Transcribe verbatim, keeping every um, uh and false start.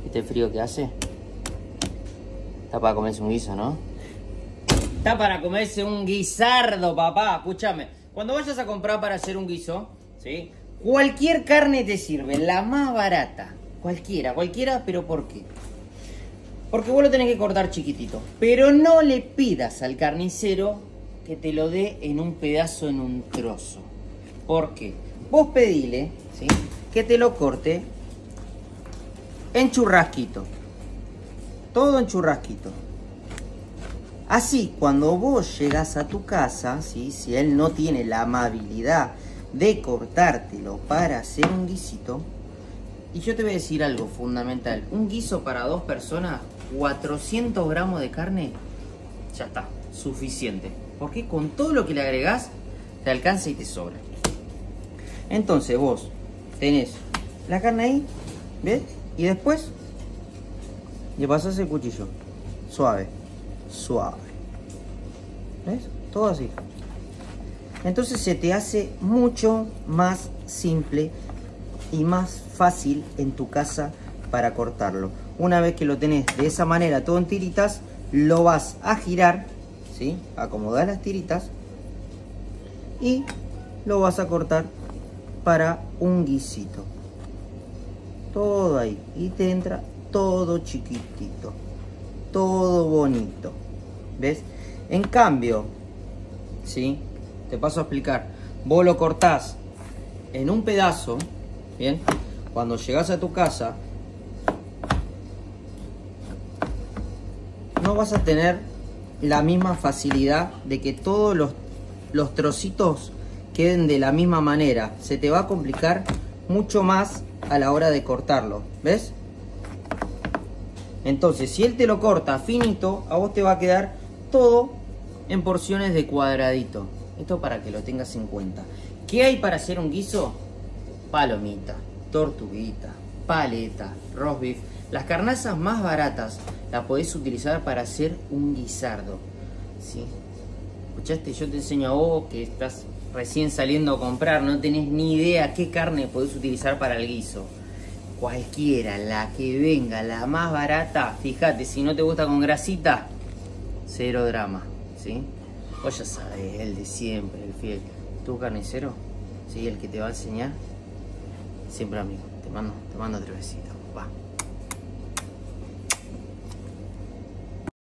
¿Viste el frío que hace? Está para comerse un guiso, ¿no? Está para comerse un guisardo, papá. Escúchame. Cuando vayas a comprar para hacer un guiso, ¿sí? Cualquier carne te sirve, la más barata. Cualquiera, cualquiera, pero ¿por qué? Porque vos lo tenés que cortar chiquitito. Pero no le pidas al carnicero que te lo dé en un pedazo, en un trozo. ¿Por qué? Vos pedile, ¿sí? Que te lo corte en churrasquito. Todo en churrasquito. Así, cuando vos llegás a tu casa, ¿sí? Si él no tiene la amabilidad de cortártelo para hacer un guisito. Y yo te voy a decir algo fundamental. Un guiso para dos personas, cuatrocientos gramos de carne, ya está, suficiente. Porque con todo lo que le agregás, te alcanza y te sobra. Entonces vos tenés la carne ahí, ¿ves? Y después le pasás el cuchillo, suave, suave. ¿Ves? Todo así. Entonces se te hace mucho más simple y más fácil en tu casa para cortarlo. Una vez que lo tenés de esa manera todo en tiritas, lo vas a girar, ¿sí? Acomodar las tiritas y lo vas a cortar para un guisito. Todo ahí. Y te entra todo chiquitito. Todo bonito. ¿Ves? En cambio, ¿sí? Te paso a explicar. Vos lo cortás en un pedazo, ¿bien? Cuando llegás a tu casa, no vas a tener la misma facilidad de que todos los, los trocitos queden de la misma manera. Se te va a complicar mucho más a la hora de cortarlo, ¿ves? Entonces, si él te lo corta finito, a vos te va a quedar todo en porciones de cuadradito. Esto para que lo tengas en cuenta. ¿Qué hay para hacer un guiso? Palomita, tortuguita, paleta, roast beef. Las carnazas más baratas las podés utilizar para hacer un guisardo, ¿sí? ¿Escuchaste? Yo te enseño a vos que estás recién saliendo a comprar, no tenés ni idea qué carne podés utilizar para el guiso. Cualquiera, la que venga, la más barata. Fíjate, si no te gusta con grasita, cero drama, ¿sí? Vos ya sabés, el de siempre, el fiel. Tu carnicero, ¿sí? El que te va a enseñar, siempre amigo. Te mando, te mando tres besitos. Va.